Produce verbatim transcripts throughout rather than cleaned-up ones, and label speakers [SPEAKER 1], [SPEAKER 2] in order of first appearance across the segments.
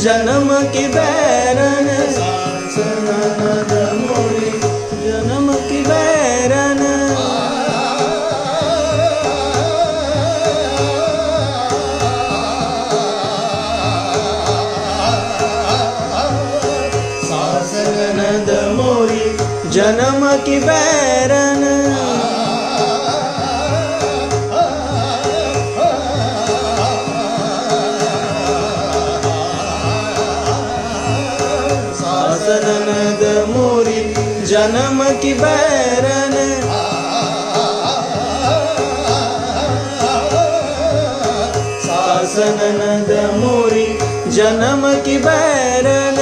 [SPEAKER 1] जन्म की बैरन सासनद मोरी जन्म की बैरन सासनद मोरी जन्म की बैरन सासनद मोरी जन्म की बैरन सासनद मोरी जन्म की बैरन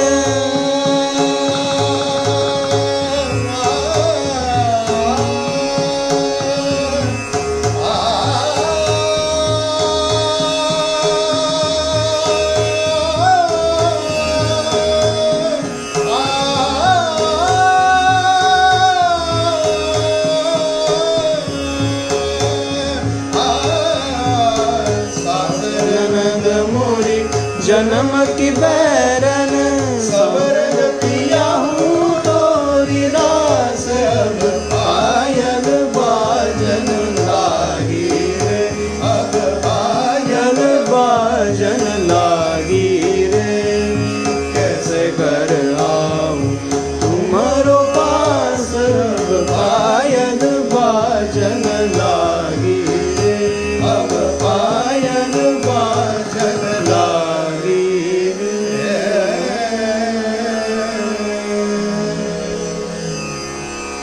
[SPEAKER 1] जन्म की बैरन सबर पिया हूँ तोरी दास अब पायल बाजन लागी रे अब पायल बाजन लागी रे कैसे कर आऊँ तुम्हारो पास अब पायल बाजन लागी